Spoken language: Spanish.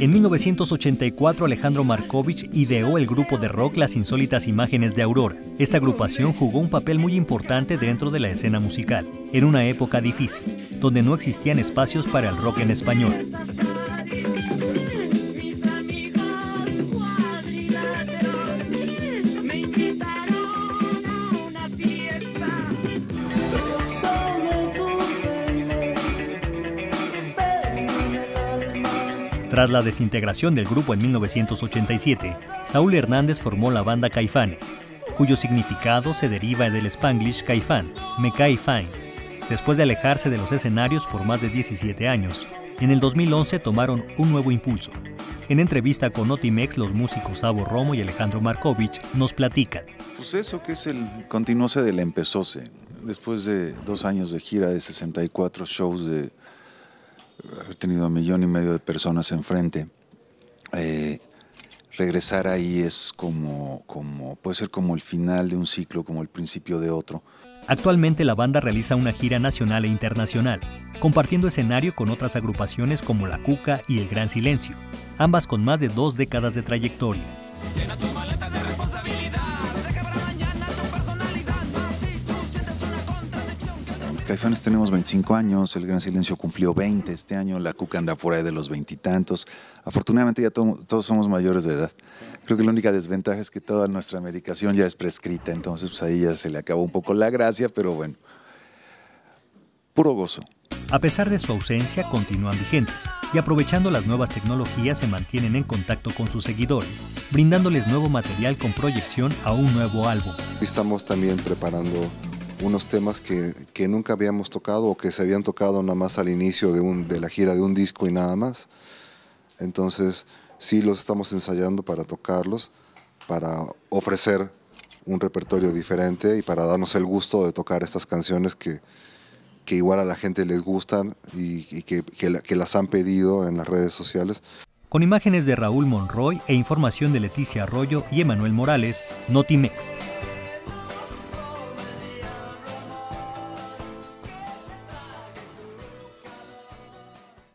En 1984, Alejandro Markovich ideó el grupo de rock Las Insólitas Imágenes de Aurora. Esta agrupación jugó un papel muy importante dentro de la escena musical, en una época difícil, donde no existían espacios para el rock en español. Tras la desintegración del grupo en 1987, Saúl Hernández formó la banda Caifanes, cuyo significado se deriva del spanglish caifán, me cae fine. Después de alejarse de los escenarios por más de 17 años, en el 2011 tomaron un nuevo impulso. En entrevista con Notimex, los músicos Sabo Romo y Alejandro Markovich nos platican. Pues eso que es el continuóse del empezóse. Después de 2 años de gira de 64 shows, de haber tenido 1,5 millones de personas enfrente, regresar ahí es puede ser como el final de un ciclo, como el principio de otro. Actualmente la banda realiza una gira nacional e internacional, compartiendo escenario con otras agrupaciones como La Cuca y El Gran Silencio, ambas con más de 2 décadas de trayectoria. Caifanes tenemos 25 años, El Gran Silencio cumplió 20 este año, La Cuca anda por ahí de los 20 y tantos. Afortunadamente ya todos somos mayores de edad. Creo que la única desventaja es que toda nuestra medicación ya es prescrita, entonces pues ahí ya se le acabó un poco la gracia, pero bueno, puro gozo. A pesar de su ausencia, continúan vigentes y aprovechando las nuevas tecnologías se mantienen en contacto con sus seguidores, brindándoles nuevo material con proyección a un nuevo álbum. Estamos también preparando unos temas que nunca habíamos tocado o que se habían tocado nada más al inicio de la gira de un disco y nada más. Entonces sí los estamos ensayando para tocarlos, para ofrecer un repertorio diferente y para darnos el gusto de tocar estas canciones que igual a la gente les gustan y que las han pedido en las redes sociales. Con imágenes de Raúl Monroy e información de Leticia Arroyo y Emanuel Morales, Notimex.